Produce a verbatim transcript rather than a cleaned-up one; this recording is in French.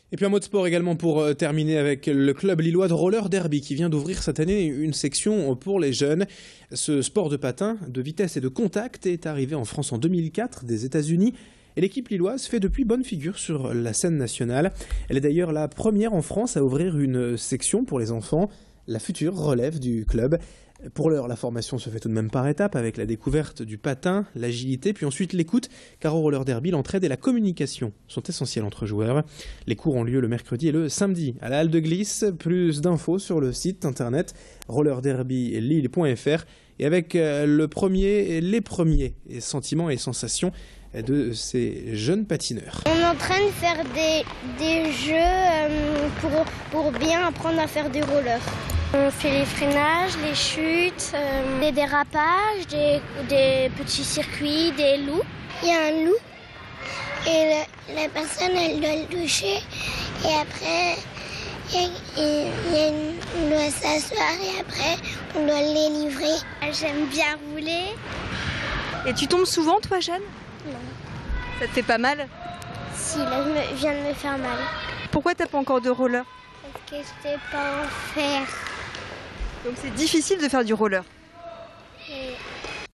Et puis un mot de sport également pour terminer avec le club lillois de roller derby qui vient d'ouvrir cette année une section pour les jeunes. Ce sport de patin, de vitesse et de contact est arrivé en France en deux mille quatre des États-Unis. Et l'équipe lilloise fait depuis bonne figure sur la scène nationale. Elle est d'ailleurs la première en France à ouvrir une section pour les enfants. La future relève du club. Pour l'heure, la formation se fait tout de même par étapes avec la découverte du patin, l'agilité, puis ensuite l'écoute, car au roller derby, l'entraide et la communication sont essentielles entre joueurs. Les cours ont lieu le mercredi et le samedi à la halle de glisse. Plus d'infos sur le site internet roller derby lille point f r et avec le premier, les premiers sentiments et sensations de ces jeunes patineurs. On est en train de faire des, des jeux pour, pour bien apprendre à faire du roller. On fait les freinages, les chutes, euh, des dérapages, des, des petits circuits, des loups. Il y a un loup et le, la personne elle doit le toucher et après il y a, il y a une, on doit s'asseoir et après on doit les livrer. J'aime bien rouler. Et tu tombes souvent toi Jeanne? Non. Ça te fait pas mal? Si, là je, me, je viens de me faire mal. Pourquoi t'as pas encore de roller? Parce que je sais pas en faire. Donc c'est difficile de faire du roller. Oui.